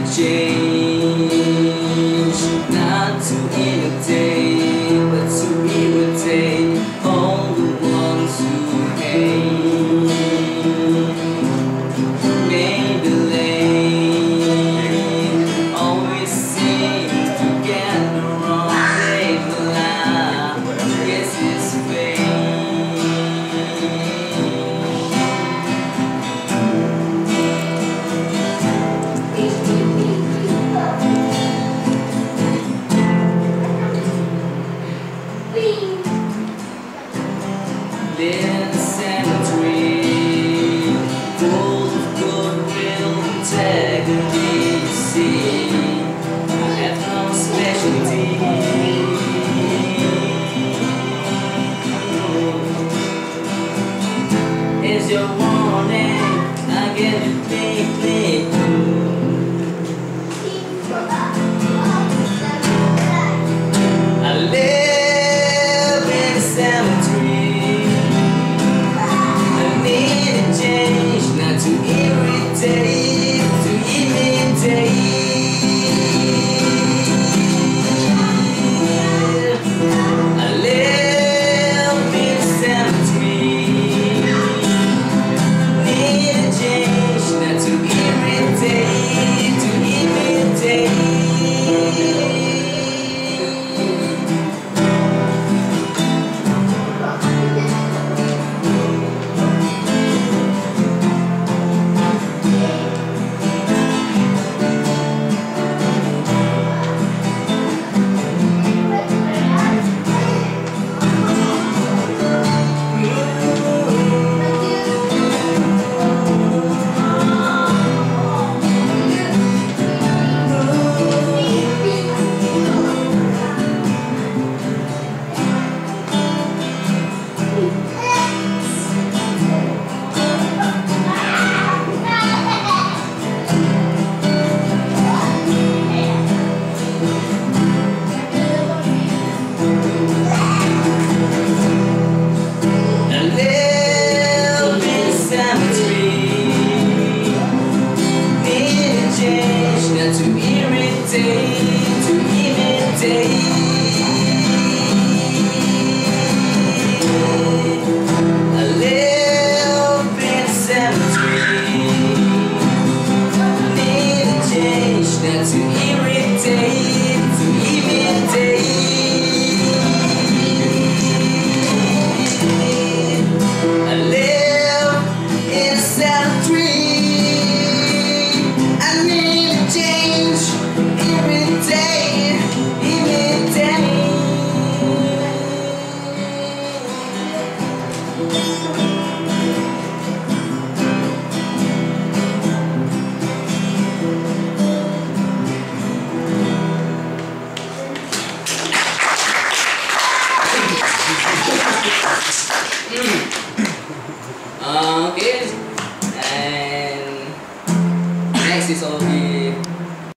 change, not to imitate, but to irritate all the ones who hate. Maybelline always seems to get the wrong shape of life. Guess it's fate. Live in a cemetery, full of goodwill, integrity. You see, I have no specialty. It's your warning, I get you deeply. I live in a cemetery. I need a change, not to irritate, to imitate. I live in a cemetery. Need a change, not to irritate, to imitate. To irritate, to imitate. I live in a cemetery. Need a change, not to irritate, to imitate. I live in a cemetery. I need a change, imitate, imitate. Okay.